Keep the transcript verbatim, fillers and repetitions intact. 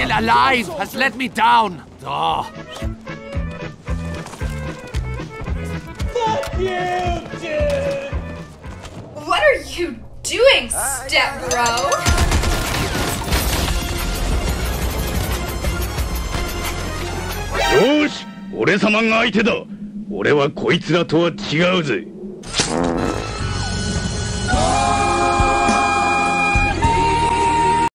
still alive has let me down. Oh. Fuck you, dude! What are you doing, step bro? よし、俺様が相手だ。俺はこいつらとは違うぜ。